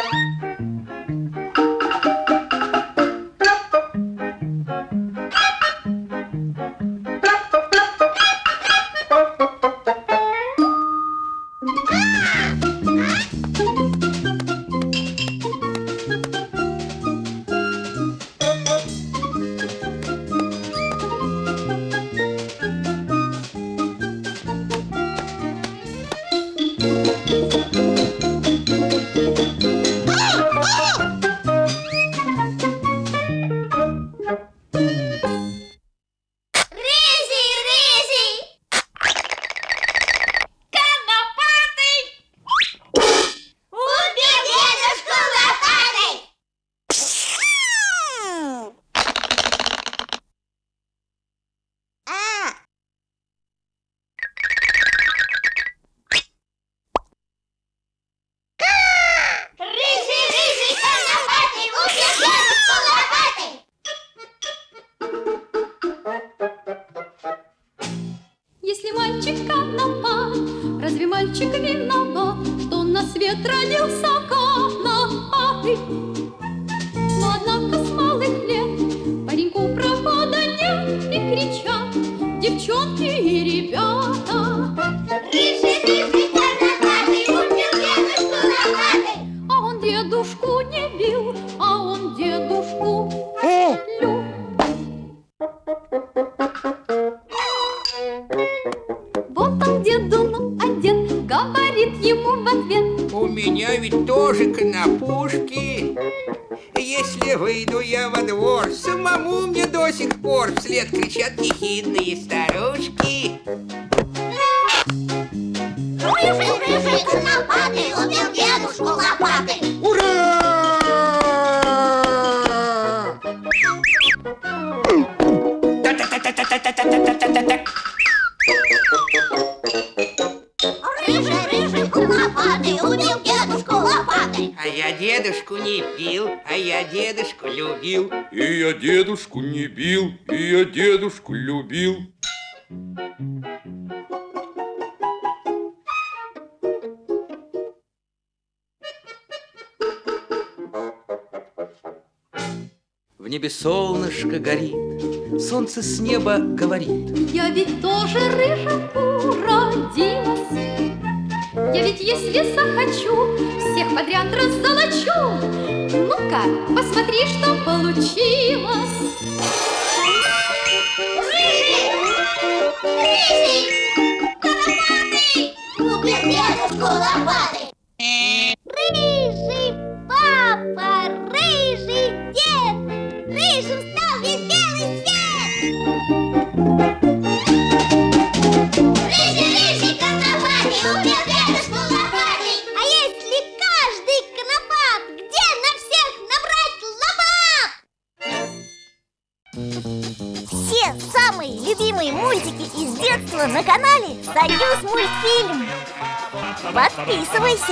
Если мальчик конопат, разве мальчик виноват, что на свет родился конопатый? Но однако с малых лет пареньку прохода нет, и кричат девчонки и ребята. Рыжий, рыжий, конопатый, убил дедушку лопатой. А он дедушку не бил, а он дедушку любил. Вот он деду, а дед говорит ему в ответ: у меня ведь тоже конопушки. Если выйду я во двор, самому мне до сих пор вслед кричат ехидные старушки. Рыжий, рыжий, конопатый, убил дедушку лопатой. Ура! Рыжий, рыжий, конопатый, убил дедушку лопатой. А я дедушку не бил, а я дедушку любил. И я дедушку не бил, и я дедушку любил. В небе солнышко горит, солнце с неба говорит: я ведь тоже рыжим уродилась. Я ведь, если захочу, всех подряд раззолочу. Ну-ка, посмотри, что получилось. Рыжий, рыжий, конопатый, убил дедушку лопатой. Рыжий папа, рыжий дед, рыжим стал весь белый свет. Рыжий, рыжий, конопатый, убил дедушку лопатой. А если каждый конопат, где на всех набрать лопат? Все самые любимые мультики из детства на канале Союз Мультфильм. Подписывайся.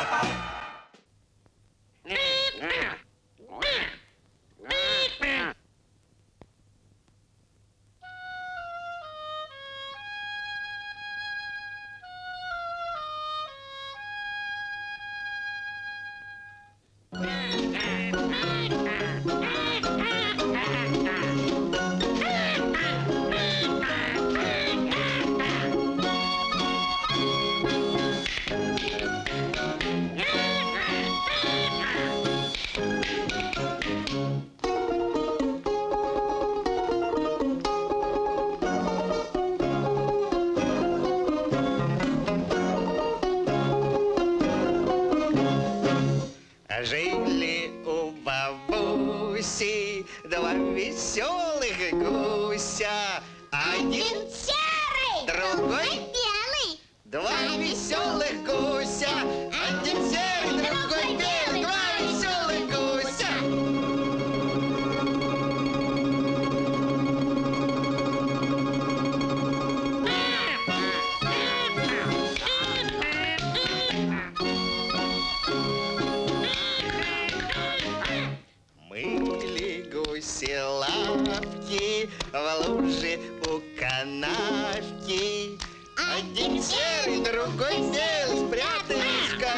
Жили у бабуси два веселых гуся. Один серый, другой белый. два веселых гуся. Один серый, другой белый. Два веселых гуся. Мыли гуси лапки в луже у канавки. Один серый, другой белый, спрятались в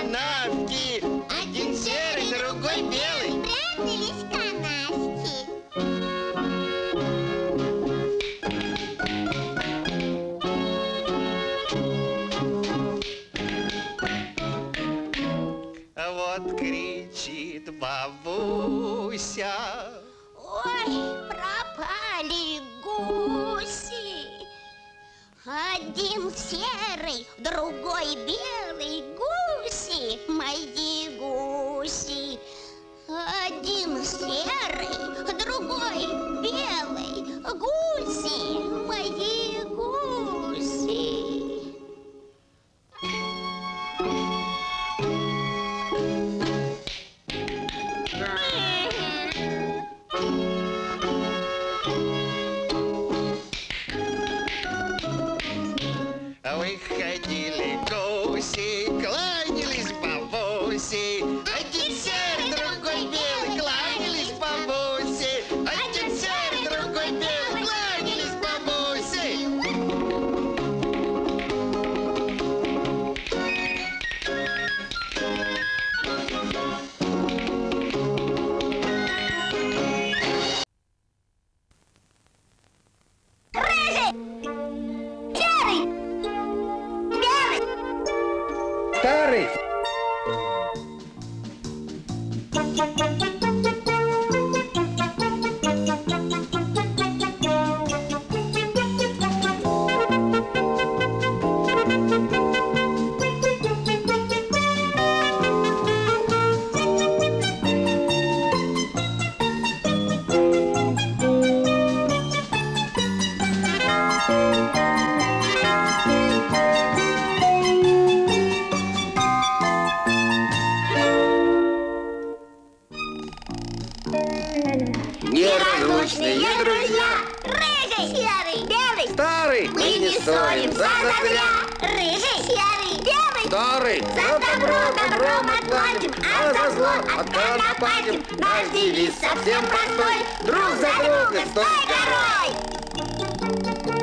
бабуся. Ой, пропали гуси. Один серый, другой белый. Гуси, мои гуси. Один серый, другой белый. Гуси, мои гуси. Выходили гуси, кланялись бабуси. Один серый, другой белый, кланялись бабуси. Один серый, другой белый, кланялись бабуси. Старый! Неразлучные друзья. Рыжий, серый, белый. Старый! Мы не ссорим за зря. Рыжий, серый, белый. Старый! За добро добром отплатим, а за зло отконопатим. Наш девиз совсем простой. Друг за друга стой горой.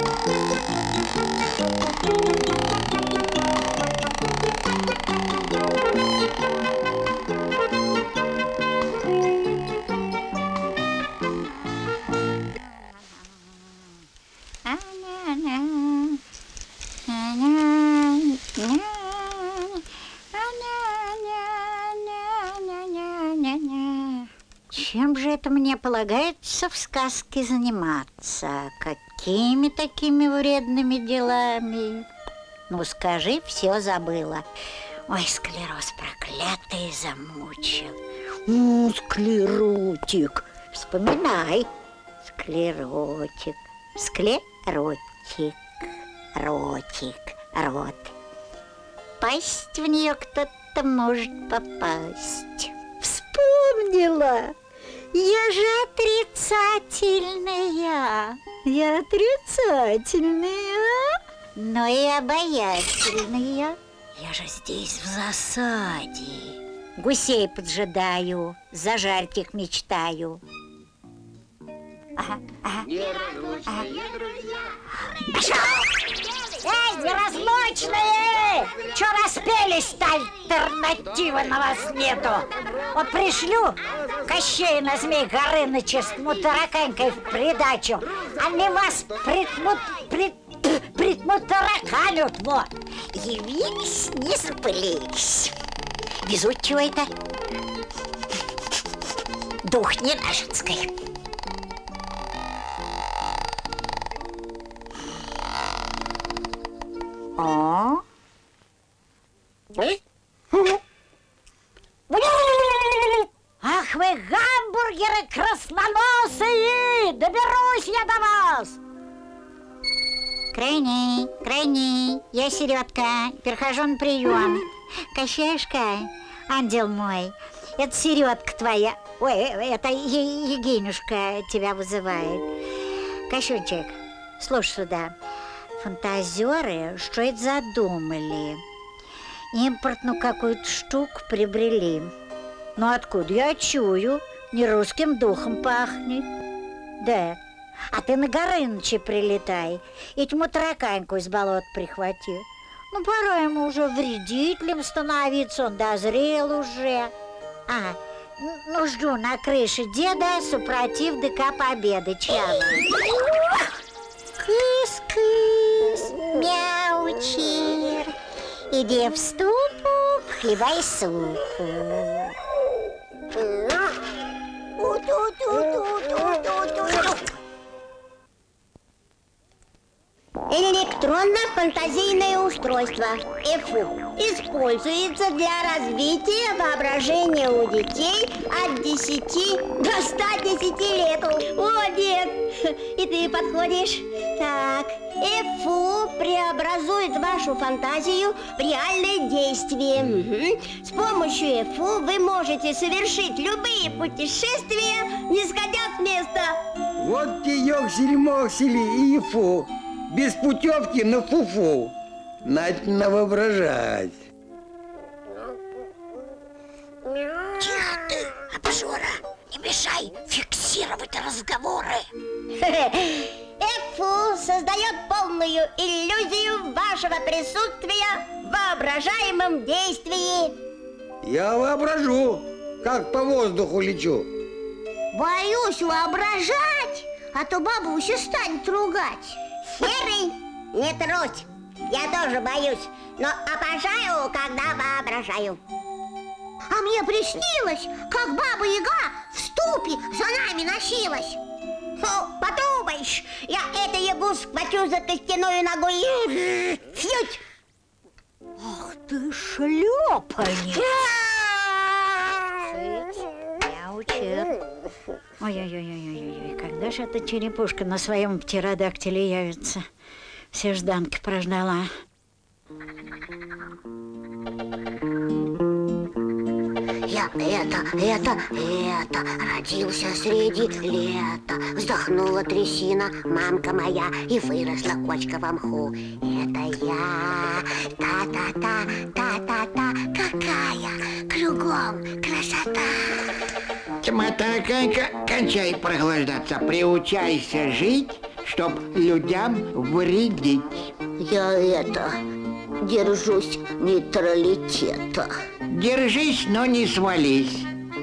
Чем же это мне полагается в сказке заниматься? Какими такими вредными делами? Ну, скажи, все забыла. Ой, склероз проклятый замучил. Склеротик. Вспоминай. Склеротик. Склеротик. Ротик. Рот. Пасть в нее кто-то может попасть. Вспомнила. Я же отрицательная. Я отрицательная, но и обаятельная. Я же здесь в засаде. Гусей поджидаю, зажарить их мечтаю. Ага, ага. Неразлучные друзья. Эй, неразлучные! Чё распелись-то, альтернативы на вас нету? Вот пришлю Кощея на Змей Горыныча с мутараканькой в придачу. Они вас притмутараканят, вот. Явились, не запылились. Везут чего это? Дух ненаженской. О? Ах вы, гамбургеры красноносые! Доберусь я до вас! Крайний, крайний, я Середка, перехожу на прием. Кощеюшка, ангел мой, это Середка твоя. Ой, это Егинюшка тебя вызывает. Кощунчик, слушай сюда. Фантазеры, что это задумали? Импортную какую-то штуку приобрели. Ну откуда? Я чую, не русским духом пахнет. Да. А ты на Горыныча прилетай, и тьму тараканьку из болот прихвати. Ну, пора ему уже вредителем становиться, он дозрел уже. Ага, ну жду на крыше деда, супротив ДК Победы. Чава. Кыс-кыс, мяучир, иди в ступу, хлебай супу. фантазийное устройство ЭФУ используется для развития воображения у детей от 10 до 110 лет. Молодец! И ты подходишь. Так, ЭФУ преобразует вашу фантазию в реальное действие. С помощью ЭФУ вы можете совершить любые путешествия, не сходя с места. Вот те ёксели-моксели и ЕФУ. Без путевки на фуфу. Надо воображать. Тихо ты, обжора, не мешай фиксировать разговоры. ЭФУ создает полную иллюзию вашего присутствия в воображаемом действии. Я воображу, как по воздуху лечу. Боюсь воображать, а то бабуся станет ругать. Серый, не трусь. Я тоже боюсь, но обожаю, когда воображаю. А мне приснилось, как Баба-Яга в ступе за нами носилась. Подумаешь, я эту ягу схвачу за костяную ногу и... Фьють! Ах ты шлёпанец! Мяучит. Ой-ой-ой-ой-ой, когда же эта черепушка на своем птеродактиле явится? Все жданки прождала. Я родился среди лета. Вздохнула трясина, мамка моя, и выросла кочка во мху. Это я, та-та-та, та-та-та, какая кругом красота. Матаканька, кончай проглаждаться, приучайся жить, чтоб людям вредить. Я держусь нейтралитета. Держись, но не свались.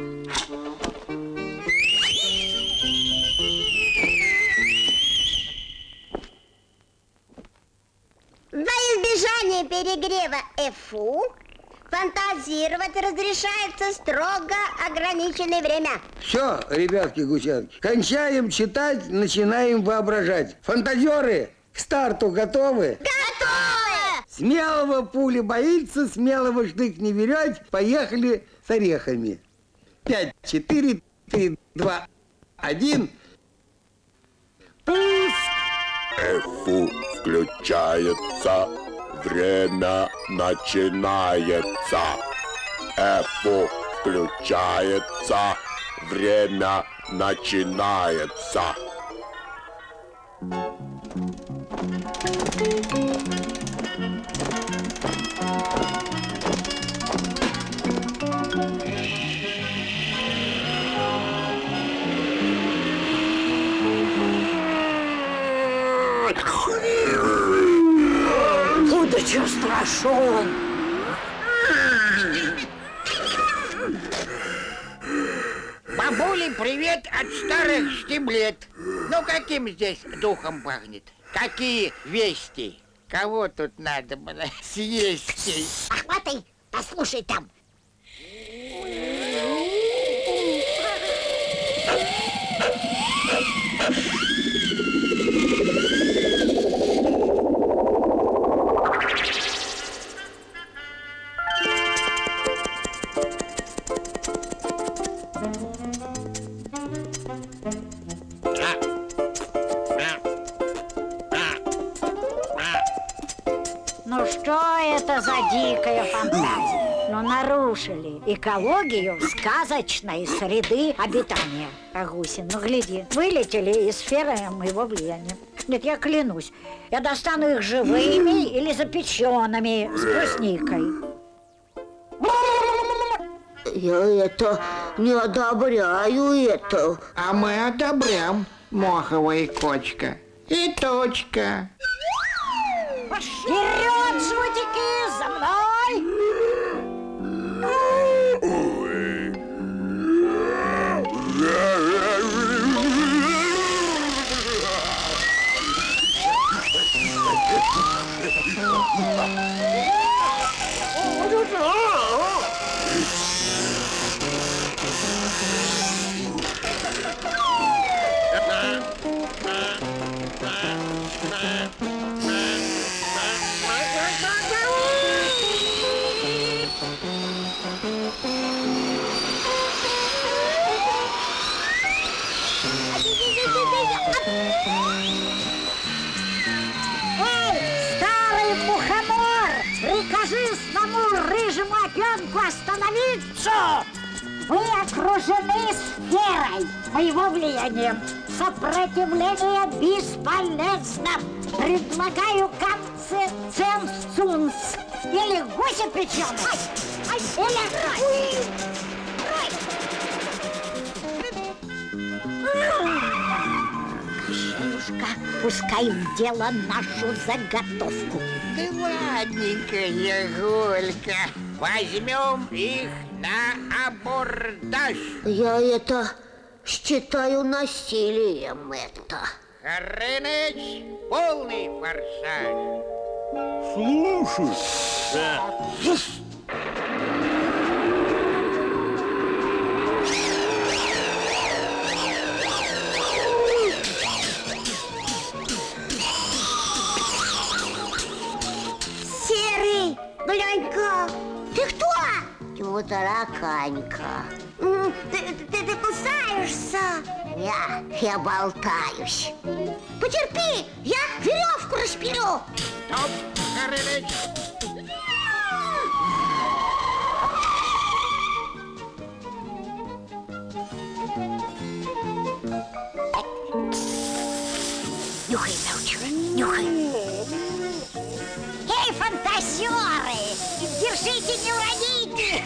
Во избежание перегрева ЭФУ фантазировать разрешается строго ограниченное время. Все, ребятки-гусятки, кончаем читать, начинаем воображать. Фантазеры к старту готовы? Готовы! Смелого пули боится, смелого штык не берет. Поехали с орехами. 5, 4, 3, 2, 1. Пуск! ЭФУ включается. Время начинается. ЭФУ включается. Время начинается. Куда че страшен? Бабули, привет от старых штиблет. Ну, каким здесь духом пахнет? Какие вести? Кого тут надо было съесть? Охватай, послушай там. Ну что это за дикая фантазия? Ну нарушили экологию сказочной среды обитания. Агусин, ну гляди, вылетели из сферы моего влияния. Нет, я клянусь, я достану их живыми или запеченными с брусникой. Я не одобряю это. А мы одобрям, моховая кочка. И точка. Вперед, жутики, за мной! Эй, старый мухомор, прикажи самому рыжему опенку остановиться! Вы окружены сферой моего влияния. Сопротивление бесполезно. Предлагаю канцеценсунс. Или гуся печеный. Или... Кощеюшка, пускай в дело нашу заготовку. Да ладненько, Гулька. Возьмем их на абордаж. Я это считаю насилием это. Горыныч, полный форсаж. Слушай, Серый, глянь-ка. Ты кто? Тараканька. Ты кусаешься? Я болтаюсь. Потерпи, я веревку распилю. Стоп, Горыныч. Нюхай, научила, нюхай. Эй, фантазеры, держите, не уроните.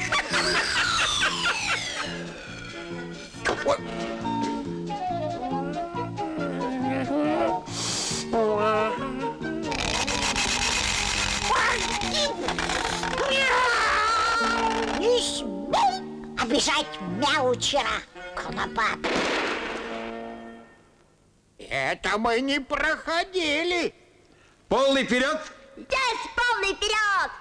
Обижать мяучера, конопат. Это мы не проходили. Полный вперед! Есть полный вперед!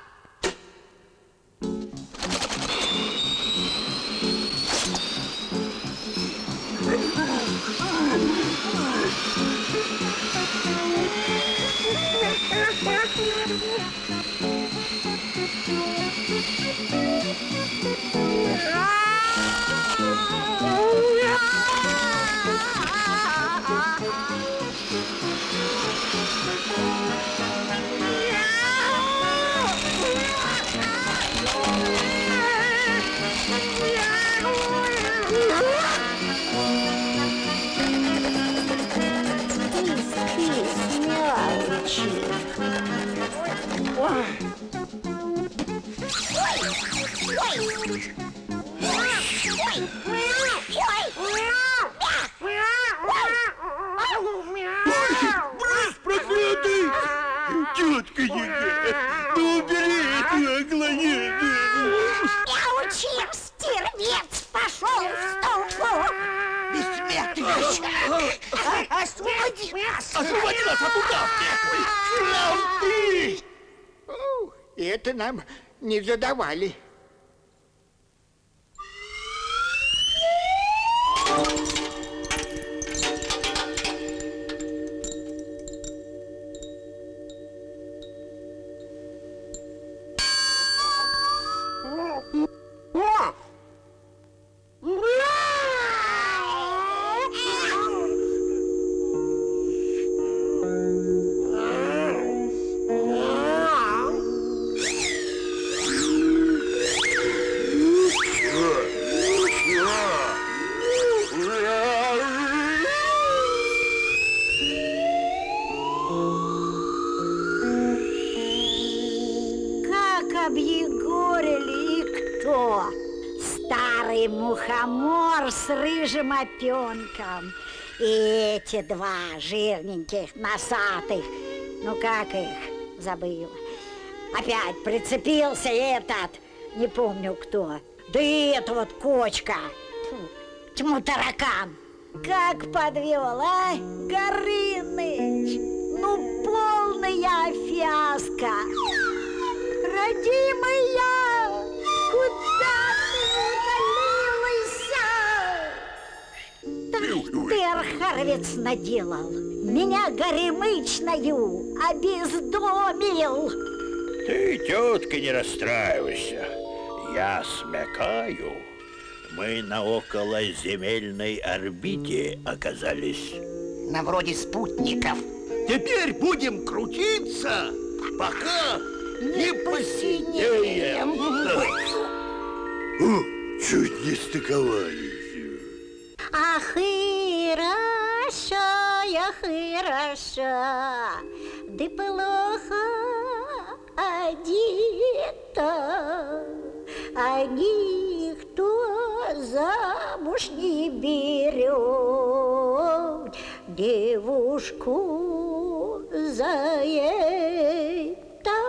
проклятый! Тетка Ега, ну убери эту оглоение! Мяучер, стервец, пошел в столбу! Бессмертный! Освободи нас! Освободи нас от удавки! Это нам не задавали. Объегорили и кто? Старый мухомор с рыжим опенком. И эти два жирненьких, носатых. Ну как их? Забыла. Опять прицепился этот, не помню кто. Да и это вот кочка. Тьму таракан. Как подвел, а? Горыныч. Ну полная фиаско. Родимая, куда ты удалилась? Так ты, архаровец, наделал. Меня горемычною обездомил. Ты, тетка, не расстраивайся. Я смекаю. Мы на околоземельной орбите оказались. на вроде спутников. Теперь будем крутиться, пока не посинеем. Чуть не стыковались. А хорошо, да плохо одета, а никто замуж не берет девушку за это.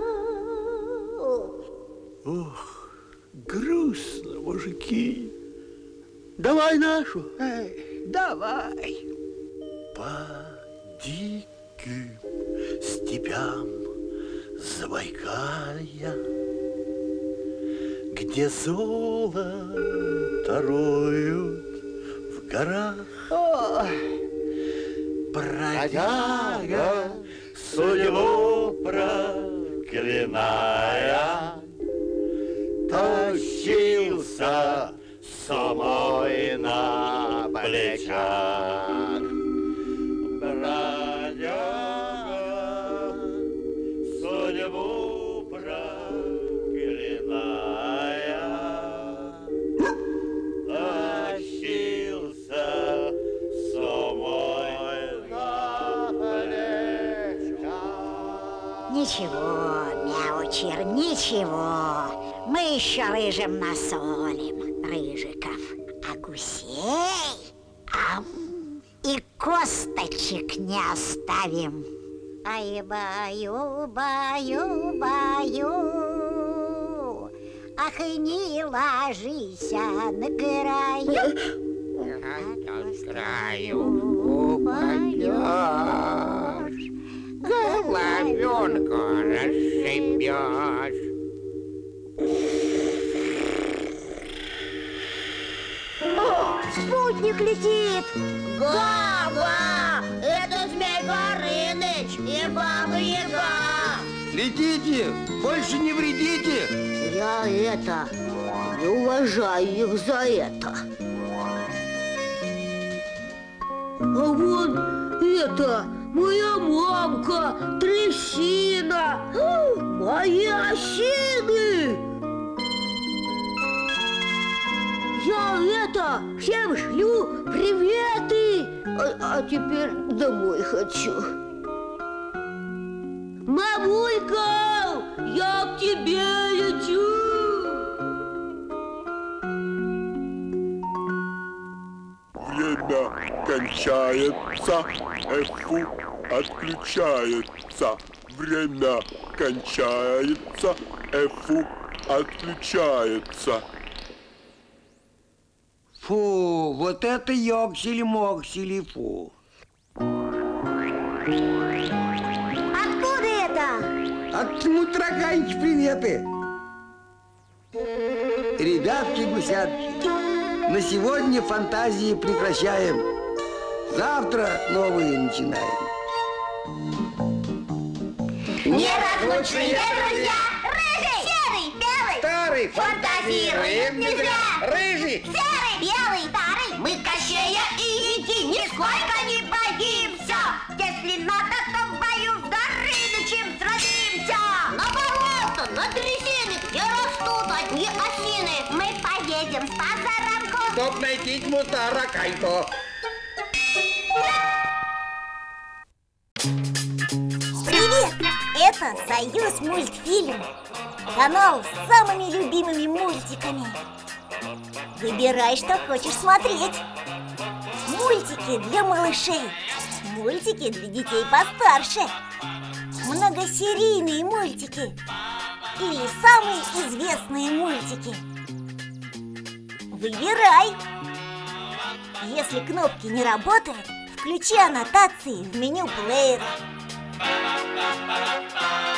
Ох, грустно, мужики. Давай нашу. Давай. По диким степям Забайкалья, где золото роют в горах, бродяга судьбу проклиная, тащился самой на плечах. Бродяга судьбу проклиная, тащился самой на плечах. Ничего, мяучер, ничего. Мы еще рыжим насолим рыжиков, а гусей и косточек не оставим. Ай, баю, ах, не ложись на краю. С краю упадешь, головенку расшибешь. Спутник летит! Га-га! Это Змей Горыныч и Баба Яга! Летите, больше не вредите. Я не уважаю их за это. А вон это, моя мамка, трясина, мои осины! Я всем шлю приветы, а теперь домой хочу. Мамулька, я к тебе лечу. Время кончается, эфу отключается. Время кончается, эфу отключается. Фу, вот это ёксели-моксели, фу. Откуда это? От мутраганчи приветы. Ребятки-гусятки, на сегодня фантазии прекращаем. Завтра новые начинаем. Неразлучные друзья! Рыжий, серый, белый, Старый, фантазируем нельзя! Рыжий, серый, белый, старый, мы Кощея и Еги нисколько не боимся! Если надо, то в бою с Горынычем сразимся! На болото, на трясины, где растут одни осины, мы поедем с позаранку! чтоб найти мутаракайко. Привет! Это Союз мультфильм. Канал с самыми любимыми мультиками. Выбирай, что хочешь смотреть. Мультики для малышей, мультики для детей постарше, многосерийные мультики или самые известные мультики. Выбирай. Если кнопки не работают, включи аннотации в меню плеера.